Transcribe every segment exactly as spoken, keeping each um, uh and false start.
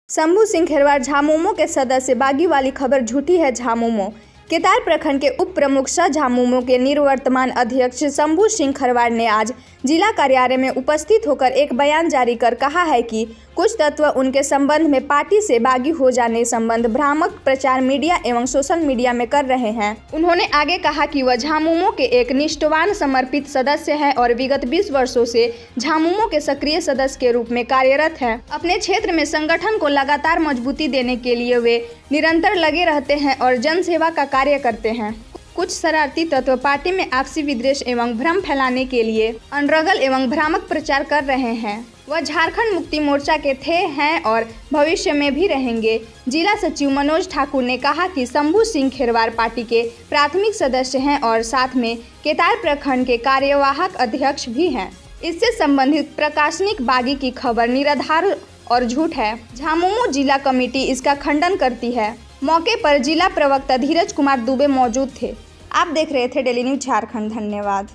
शंभू सिंह खेरवार झामुमो के सदस्य बागी वाली खबर झूठी है। झामुमो केतार प्रखंड के उप प्रमुख सह झामुमो के निवर्तमान अध्यक्ष शंभू सिंह खेरवार ने आज जिला कार्यालय में उपस्थित होकर एक बयान जारी कर कहा है कि कुछ तत्व उनके संबंध में पार्टी से बागी हो जाने संबंध भ्रामक प्रचार मीडिया एवं सोशल मीडिया में कर रहे हैं। उन्होंने आगे कहा कि वह झामुमो के एक निष्ठावान समर्पित सदस्य हैं और विगत बीस वर्षों से झामुमो के सक्रिय सदस्य के रूप में कार्यरत हैं। अपने क्षेत्र में संगठन को लगातार मजबूती देने के लिए वे निरंतर लगे रहते हैं और जन सेवा का कार्य करते हैं। कुछ शरारती तत्व पार्टी में आपसी विद्वेष एवं भ्रम फैलाने के लिए अनर्गल एवं भ्रामक प्रचार कर रहे हैं। वह झारखंड मुक्ति मोर्चा के थे, हैं और भविष्य में भी रहेंगे। जिला सचिव मनोज ठाकुर ने कहा कि शंभू सिंह खेरवार पार्टी के प्राथमिक सदस्य हैं और साथ में केतार प्रखंड के कार्यवाहक अध्यक्ष भी हैं। इससे संबंधित प्रकाशनिक बागी की खबर निराधार और झूठ है। झामुमो जिला कमेटी इसका खंडन करती है। मौके पर जिला प्रवक्ता धीरज कुमार दुबे मौजूद थे। आप देख रहे थे डेली न्यूज झारखंड। धन्यवाद।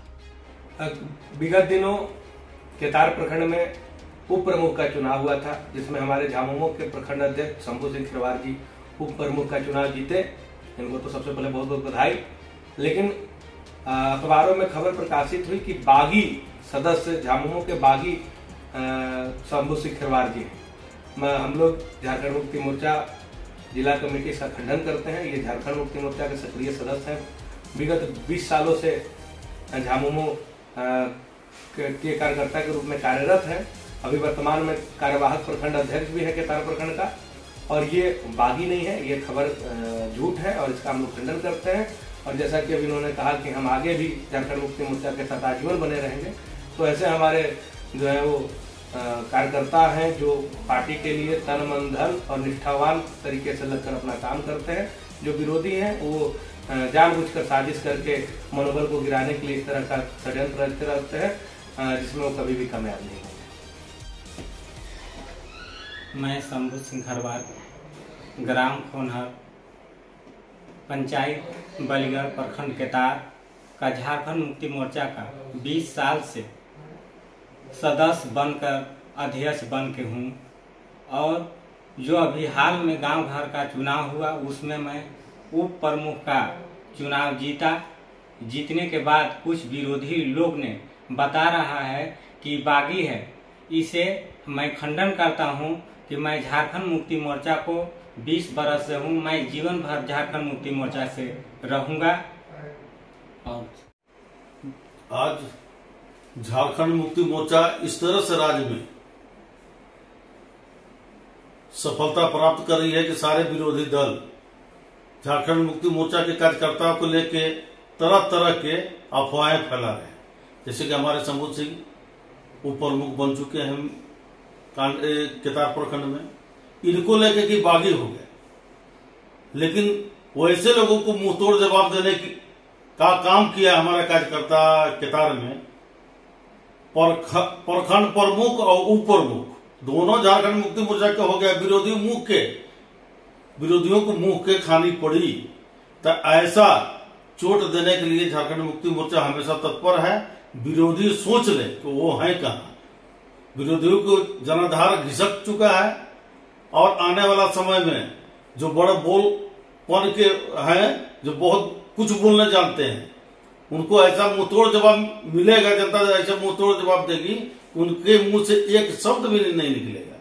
विगत दिनों केतार प्रखंड में उप प्रमुख का चुनाव हुआ था, जिसमें हमारे झामुमो के प्रखंड अध्यक्ष शंभू सिंह खेरवार जी उप प्रमुख का चुनाव जीते। इनको तो सबसे पहले बहुत बहुत बधाई। लेकिन अखबारों में खबर प्रकाशित हुई कि बागी सदस्य झामुमो के बागी शंभू सिंह खेरवार जी हैं। हम लोग झारखंड मुक्ति मोर्चा जिला कमेटी इसका खंडन करते हैं। ये झारखंड मुक्ति मोर्चा के सक्रिय सदस्य हैं। विगत बीस सालों से झामुमो के कार्यकर्ता के रूप में कार्यरत है। अभी वर्तमान में कार्यवाहक प्रखंड अध्यक्ष भी है केतार प्रखंड का। और ये बागी नहीं है, ये खबर झूठ है और इसका हम लोग खंडन करते हैं। और जैसा कि अभी इन्होंने कहा कि हम आगे भी झारखंड मुक्ति मोर्चा के साथ आजीवन बने रहेंगे, तो ऐसे हमारे जो है वो कार्यकर्ता हैं जो पार्टी के लिए तन मन धन और निष्ठावान तरीके से लगकर अपना काम करते हैं। जो विरोधी हैं वो जानबूझकर साजिश करके मनोबल को गिराने के लिए इस तरह का षड्यंत्र रचते रहते हैं, जिसमें वो कभी भी कामयाब नहीं होंगे। मैं शंभू सिंह खेरवार, ग्राम खोनहर, पंचायत बलिगढ़, प्रखंड केतार का झारखंड मुक्ति मोर्चा का बीस साल से सदस्य बनकर अध्यक्ष बन के हूँ। और जो अभी हाल में गांव घर का चुनाव हुआ उसमें मैं उप प्रमुख का चुनाव जीता। जीतने के बाद कुछ विरोधी लोग ने बता रहा है कि बागी है। इसे मैं खंडन करता हूँ कि मैं झारखंड मुक्ति मोर्चा को बीस बरस से हूँ। मैं जीवन भर झारखंड मुक्ति मोर्चा से रहूँगा। और आज झारखंड मुक्ति मोर्चा इस तरह से राज्य में सफलता प्राप्त कर रही है कि सारे विरोधी दल झारखंड मुक्ति मोर्चा के कार्यकर्ताओं को लेके तरह तरह के अफवाहें फैला रहे हैं। जैसे कि हमारे शंभू सिंह उप प्रमुख बन चुके हैं केतार प्रखंड में, इनको लेके कि बागी हो गए। लेकिन वैसे लोगों को मुंहतोड़ जवाब देने की का काम किया हमारा कार्यकर्ता केतार में। प्रखंड प्रमुख और उप प्रमुख दोनों झारखंड मुक्ति मोर्चा के हो गया। विरोधी मुंह के विरोधियों को मुंह के खानी पड़ी। तो ऐसा चोट देने के लिए झारखंड मुक्ति मोर्चा हमेशा तत्पर है। विरोधी सोच ले कि वो है कहाँ। विरोधियों को जनाधार घिसक चुका है और आने वाला समय में जो बड़े बोलपन के हैं, जो बहुत कुछ बोलने जानते हैं, उनको ऐसा मुंहतोड़ जवाब मिलेगा। जनता ऐसा मुंहतोड़ जवाब देगी, उनके मुंह से एक शब्द भी नहीं निकलेगा।